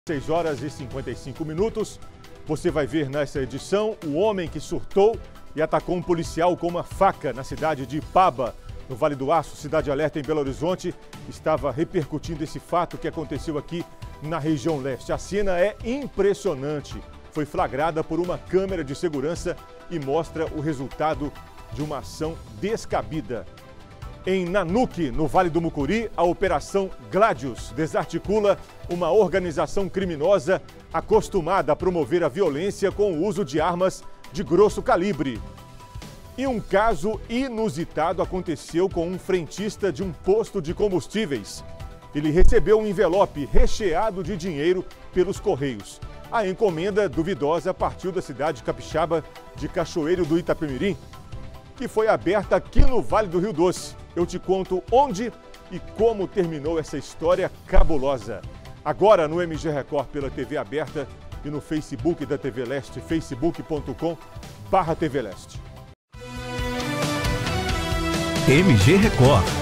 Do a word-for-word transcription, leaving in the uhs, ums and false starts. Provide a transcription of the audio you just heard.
seis horas e cinquenta e cinco minutos. Você vai ver nessa edição o homem que surtou e atacou um policial com uma faca na cidade de Ipaba, no Vale do Aço. Cidade Alerta em Belo Horizonte estava repercutindo esse fato que aconteceu aqui na região leste. A cena é impressionante. Foi flagrada por uma câmera de segurança e mostra o resultado de uma ação descabida. Em Nanuque, no Vale do Mucuri, a Operação Gladius desarticula uma organização criminosa acostumada a promover a violência com o uso de armas de grosso calibre. E um caso inusitado aconteceu com um frentista de um posto de combustíveis. Ele recebeu um envelope recheado de dinheiro pelos Correios. A encomenda duvidosa partiu da cidade capixaba de Cachoeiro do Itapemirim, que foi aberta aqui no Vale do Rio Doce. Eu te conto onde e como terminou essa história cabulosa. Agora no M G Record pela T V aberta e no Facebook da T V Leste, facebook ponto com barra T V Leste. M G Record.